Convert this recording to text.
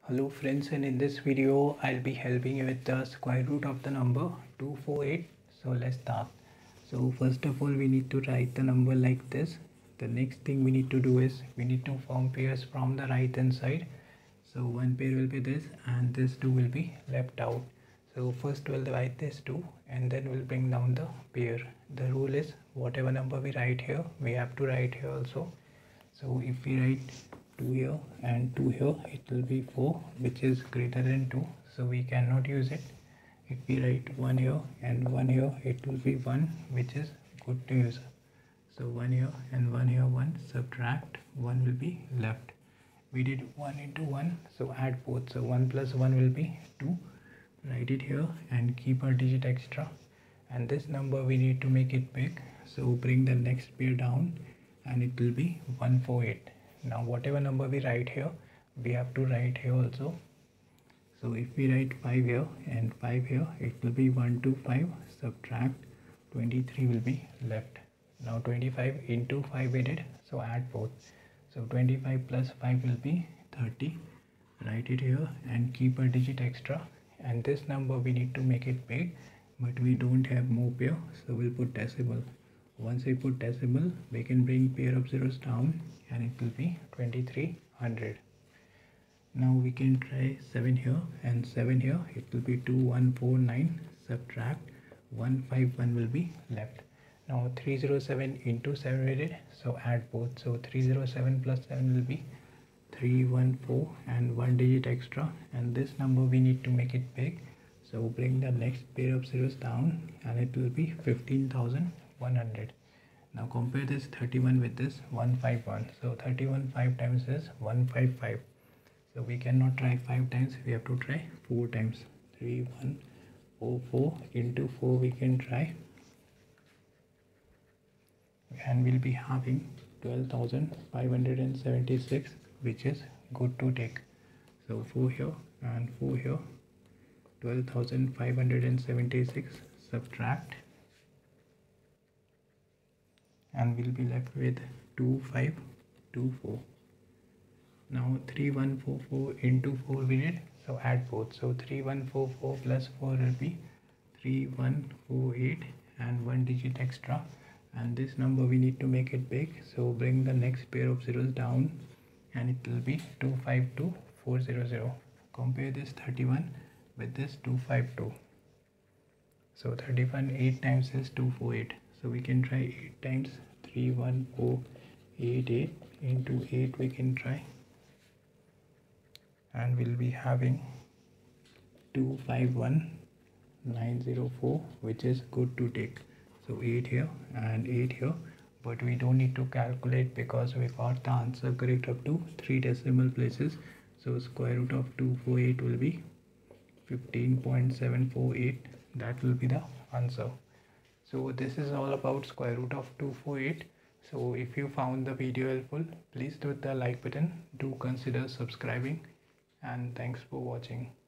Hello friends, and in this video I'll be helping you with the square root of the number 248. So let's start. So first of all we need to write the number like this. The next thing we need to do is we need to form pairs from the right hand side. So one pair will be this and this 2 will be left out. So first we'll write this 2 and then we'll bring down the pair. The rule is whatever number we write here we have to write here also. So if we write 2 here and 2 here, it will be 4, which is greater than 2, so we cannot use it. If we write 1 here and 1 here, it will be 1, which is good to use. So 1 here and 1 here, 1, subtract, 1 will be left. We did 1 into 1, so add both. So 1 plus 1 will be 2. Write it here and keep a digit extra. And this number we need to make it big, so bring the next pair down and it will be 148. Now whatever number we write here we have to write here also. So if we write 5 here and 5 here, it will be 125, subtract 23 will be left. Now 25 into 5 we did, so add both. So 25 plus 5 will be 30. Write it here and keep a digit extra. And this number we need to make it big, but we don't have more pair, so we'll put decimal. Once we put decimal, we can bring pair of zeros down and it will be 2300. Now we can try 7 here and 7 here. It will be 2149, subtract 151 will be left. Now 307 into 7 we did, so add both. So 307 plus 7 will be 314 and 1 digit extra, and this number we need to make it big, so bring the next pair of zeros down and it will be 15,100. Now compare this 31 with this 151. So 31 5 times is 155. So we cannot try 5 times, we have to try 4 times. 3144 into 4 we can try, and we'll be having 12,576, which is good to take. So 4 here and 4 here, 12,576, subtract, and we'll be left with 2524. Now 3144 into 4 we did, so add both. So 3144 plus 4 will be 3148 and 1 digit extra, and this number we need to make it big, so bring the next pair of zeros down and it will be 252400. Compare this 31 with this 252. So 31 8 times is 248, so we can try 8 times. 31488 into 8 we can try, and we'll be having 251904, which is good to take. So 8 here and 8 here, but we don't need to calculate because we got the answer correct up to 3 decimal places. So square root of 248 will be 15.748. that will be the answer. So this is all about square root of 248. So if you found the video helpful, please hit the like button, do consider subscribing, and thanks for watching.